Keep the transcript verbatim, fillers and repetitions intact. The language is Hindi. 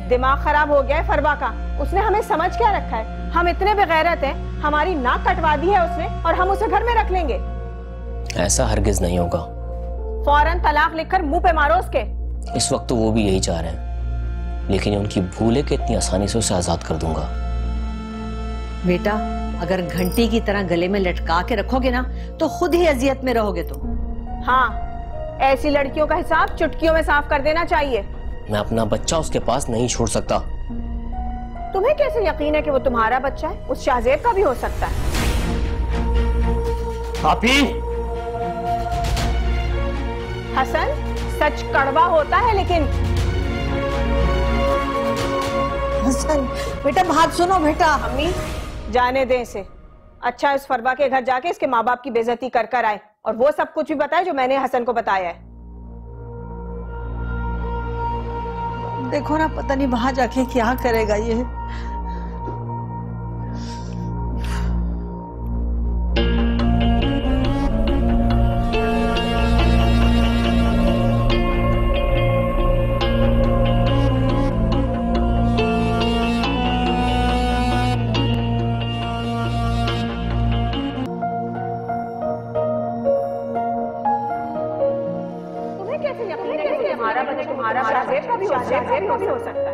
दिमाग खराब हो गया है फरवा का। उसने हमें समझ क्या रखा है? हम इतने बेगैरत हैं, हमारी नाक कटवा दी है उसने और हम उसे घर में रख लेंगे। ऐसा हरगिज नहीं होगा। फौरन तलाक लिखकर मुंह पे मारो उसके। इस वक्त तो वो भी यही चाह रहे हैं, लेकिन ये उनकी भूल है कि इतनी आसानी से उसे आजाद कर दूंगा। बेटा, अगर घंटी की तरह गले में लटका के रखोगे ना तो खुद ही अजियत में रहोगे तुम। हाँ, ऐसी लड़कियों का हिसाब चुटकियों में साफ कर देना चाहिए। मैं अपना बच्चा उसके पास नहीं छोड़ सकता। तुम्हें कैसे यकीन है कि वो तुम्हारा बच्चा है? उस शाहजेब का भी हो सकता है। आपी! हसन, सच कड़वा होता है लेकिन। हसन बेटा, बात सुनो बेटा। अम्मी, जाने दे इसे। अच्छा इस फरवा के घर जाके इसके माँ बाप की बेइज्जती कर कर आए और वो सब कुछ भी बताए जो मैंने हसन को बताया है। देखो ना, पता नहीं वहां जाके क्या करेगा ये। तुम्हें कैसे यकीन है कि हमारा बच्चा तुम्हारा शाहजेब का भी हो सकता है?